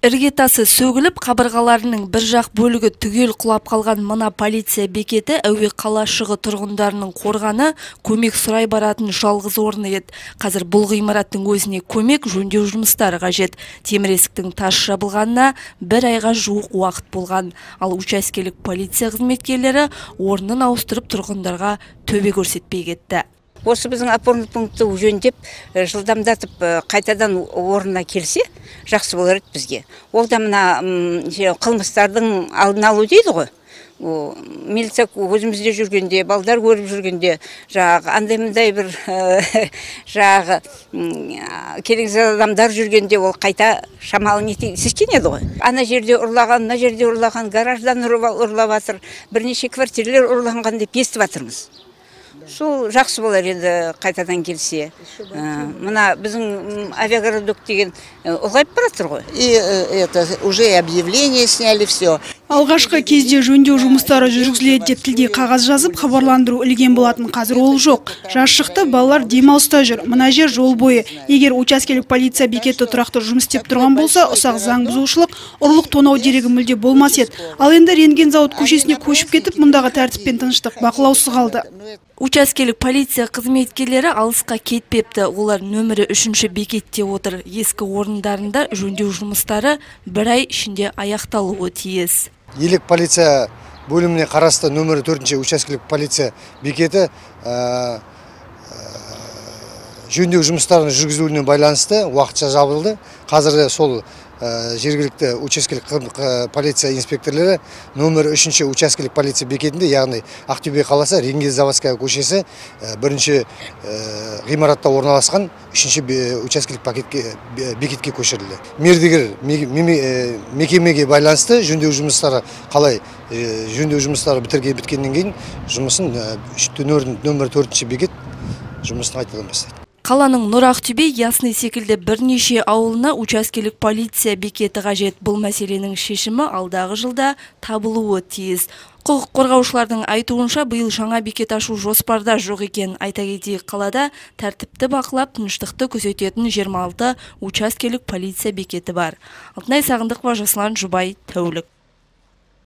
Іргетасы сөгіліп, қабырғаларының бір жақ бөлігі түгел құлап қалған мына полиция бекеті әуе қалашығы тұрғындарының қорғаны көмек сұрай баратын жалғыз орны еді. Қазір бұл ғимараттың өзіне көмек жөндеу жұмыстары қажет. Темір есіктің тас жабылғанына бір айға жуық уақыт болған. Ал учаскелік полиция қызметкерлері орнын ауыстырып тұрғындарға төбе көрсетпей кетті. Осы біздің опорный пунктті жөндеп, жылдамдатып қайтадан орнына келсе, жақсы болар еді бізге. Ол да мына қылмыстардың алдын алу дейді ғой. Милиция өзімізде жүргенде, балдар көріп жүргенде, андай-мындай бір керексіз адамдар жүргенде ол қайта шамалы сескенеді ғой. Ана жерде ұрлаған, мына жерде ұрлаған, гараждан ұрлап жатыр, бірнеше квартирлер ұрланған деп естіп жатырмыз. Сол жақсы болар еді қайтадан келсе. Мына біздің авиагородок деген ұлғайып баратыр ғой. И это уже объявление сняли, все. Алғашқы кезде жөндеу жұмыстары жүргізіледі деп тілде қағаз жазып, хабарландыру ілген болатын, қазір ол жоқ. Жаз шықты, балалар демалыста жүр. Мына жер жол бойы. Егер учаскелік полиция бекеті тұрақты жұмыс істеп тұрған болса, ұсақ заң бұзушылық, ұрлық тонау дерегі мүлде болмас еді. Ал енді Рентген зауыт көшесіне көшіп кетіп, мұндағы тәртіп пен тыныштық бақылаусыз қалды. Учаскелік полиция қызметкерлері алысқа кетпепті. Олар нөмірі 3-ші бекетте отыр. Ескі орындарында жөндеу жұмыстары бір ай ішінде аяқталуы тиіс. Елек полиция бөліміне қарасты нөмірі 4-ші учаскелік полиция бекеті жөндеу жұмыстарының жүргізілуіне байланысты уақытша жабылды. Қазір сол жергілікті учаскелік полиция инспекторлары нөмір 3-ші учаскелік полиция бекетінде, яғни Ақтөбе қаласы Рентген заводская көшесі бірінші ғимаратта орналасқан 3-ші учаскелік бекетке көшірілді. Мердігер мекемеге байланысты жөндеу жұмыстары қалай жөндеу жұмыстары біткеннен кейін жұмысын нөмір 4-ші бекет жұмысын қайтадан бастайды. Қаланың Нұр Ақтөбе, Ясный секілді бірнеше ауылына учаскелік полиция бекеті қажет. Бұл мәселенің шешімі алдағы жылда табылуы тиіс. Құқық қорғаушылардың айтуынша, биыл жаңа бекет ашу жоспарда жоқ екен. Айта кетейік, қалада тәртіпті бақылап, тыныштықты күзететін 26 учаскелік полиция бекеті бар. Алтынай Сағындықова, Жасұлан Жұбай, Тәулік.